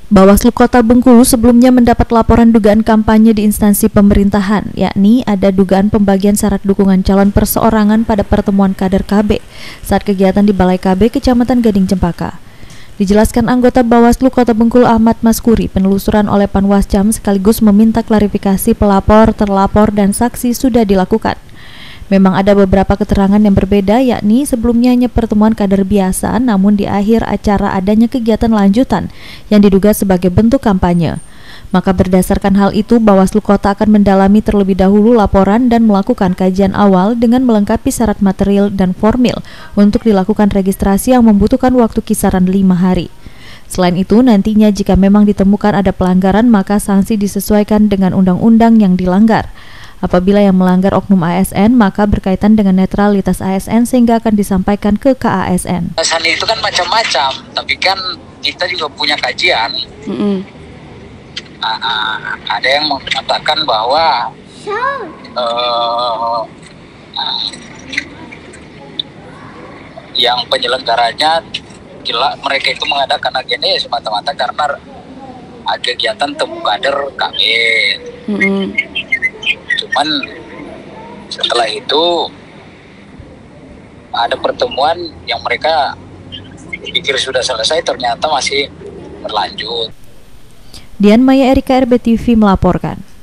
Bawaslu Kota Bengkulu sebelumnya mendapat laporan dugaan kampanye di instansi pemerintahan, yakni ada dugaan pembagian syarat dukungan calon perseorangan pada pertemuan kader KB saat kegiatan di Balai KB Kecamatan Gading Cempaka. Dijelaskan anggota Bawaslu Kota Bengkulu Ahmad Maskuri, penelusuran oleh Panwascam sekaligus meminta klarifikasi pelapor, terlapor, dan saksi sudah dilakukan. Memang ada beberapa keterangan yang berbeda, yakni sebelumnya hanya pertemuan kader biasa, namun di akhir acara adanya kegiatan lanjutan yang diduga sebagai bentuk kampanye. Maka berdasarkan hal itu, Bawaslu Kota akan mendalami terlebih dahulu laporan dan melakukan kajian awal dengan melengkapi syarat material dan formil untuk dilakukan registrasi yang membutuhkan waktu kisaran 5 hari. Selain itu, nantinya jika memang ditemukan ada pelanggaran, maka sanksi disesuaikan dengan undang-undang yang dilanggar. Apabila yang melanggar oknum ASN, maka berkaitan dengan netralitas ASN sehingga akan disampaikan ke KASN. Alasan itu kan macam-macam, tapi kan kita juga punya kajian. Ada yang mengatakan bahwa yang penyelenggaranya mereka itu mengadakan agenda ya semata-mata karena kegiatan temu kader KB. Cuman setelah itu ada pertemuan yang mereka pikir sudah selesai, ternyata masih berlanjut. Dian Maya Erika, RBTV melaporkan.